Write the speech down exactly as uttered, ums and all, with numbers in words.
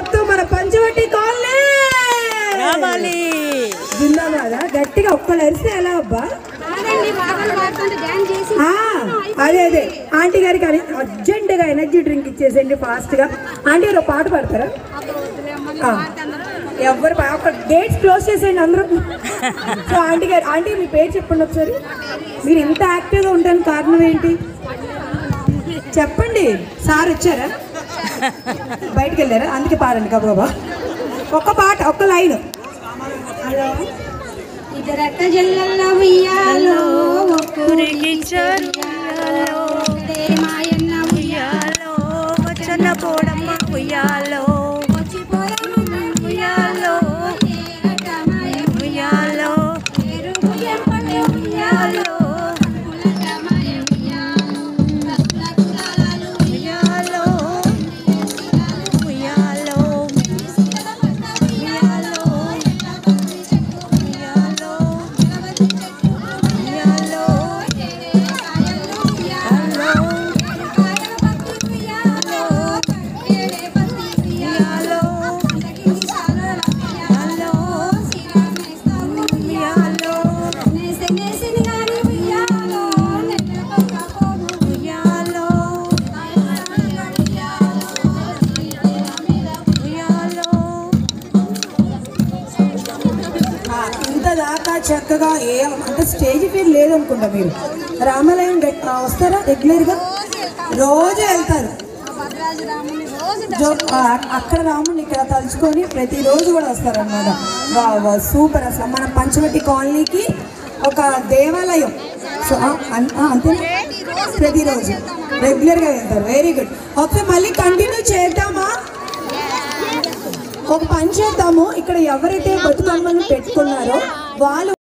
మొత్తం మన పంచవటి కాలనీ రావాలి. జిందాబాద్. గట్టిగా ఒక్కళ్ళు అరిస్తే ఎలా అబ్బా? అదే అదే ఆంటీ గారికి అర్జెంటుగా ఎనర్జీ డ్రింక్ ఇచ్చేసేయండి ఫాస్ట్గా. ఆంటీ గారు పాట పాడతారా? ఎవరు ఒక గేట్స్ క్లోజ్ చేసేయండి అందరూ. సో ఆంటీ గారు, ఆంటీ మీ పేరు చెప్పండి ఒకసారి. మీరు ఇంత యాక్టివ్గా ఉండడానికి కారణం ఏంటి చెప్పండి. సార్ వచ్చారా? బయటకు వెళ్ళారా? అందుకే పాడండి గబగబా. ఒక్క పాట, ఒక్క లైన్. ఇద్దరక్క జల్లల్ల ఉయ్యాలో ఒక్కరికి ఉయ్యాలో మాయన్న ఉయ్యాలో వచ్చన్న పోడమ్మ ఉయ్యాలో ఉయ్యాలో ఉయ్యాలో ఉయ్యాలో ఇంతదాకా చక్కగా ఏ అంటే స్టేజ్ ఫీల్ లేదనుకుంటా. మీరు రామాలయం వస్తారా రెగ్యులర్గా? రోజు వెళ్తారు. అక్కడ రాముని ఇక్కడ తలుచుకొని ప్రతిరోజు కూడా వస్తారన్నమాట. వా సూపర్. అసలు మన పంచవటి కాలనీకి ఒక దేవాలయం. సో అంతే, ప్రతిరోజు రెగ్యులర్గా వెళ్తారు. Very good. ఒకసారి మళ్ళీ కంటిన్యూ చేద్దామా? ఒక పని చేద్దాము. ఇక్కడ ఎవరైతే బతుకమ్మను పెట్టుకున్నారో వాళ్ళు